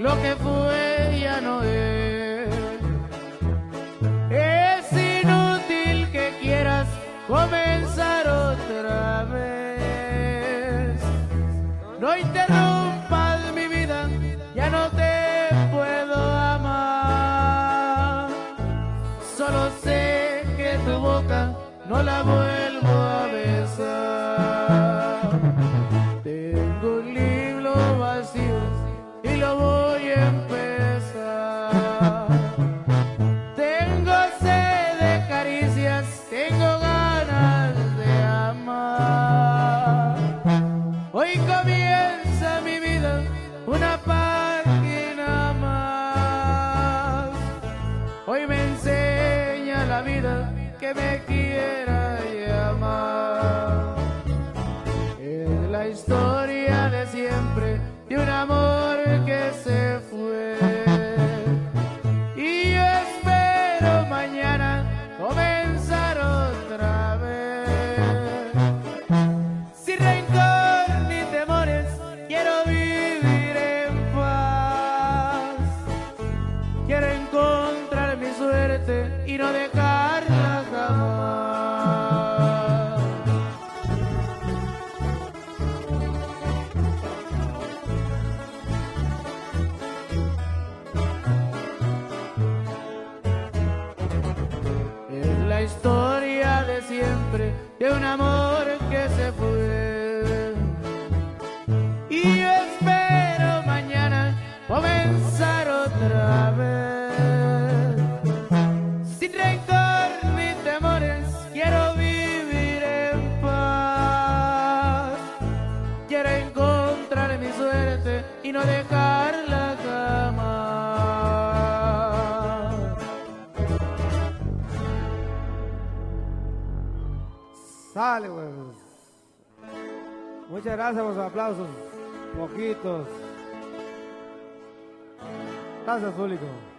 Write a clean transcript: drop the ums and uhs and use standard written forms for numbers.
lo que fue ya no es. Es inútil que quieras comenzar otra vez. No interrumpas mi vida, ya no te puedo amar. Solo sé que tu boca no la vuelvo a besar. Tengo un libro vacío y lo voy a empezar. Tengo sed de caricias, tengo ganas de amar. Hoy comienza mi vida, una página más. Hoy me enseña la vida que me quiera llamar. Es la historia de siempre de un amor que se fue. Y yo espero mañana comenzar otra vez. Sin rencor ni temores, quiero vivir en paz. Quiero encontrar mi suerte y no dejarla jamás. Es la historia de siempre de un amor que se fue. Y yo espero mañana comenzar otra vez. Sin rencor ni temores, quiero vivir en paz. Quiero encontrar mi suerte y no dejarla jamás. Sale, güey. Muchas gracias por los aplausos. Poquitos. Gracias, público.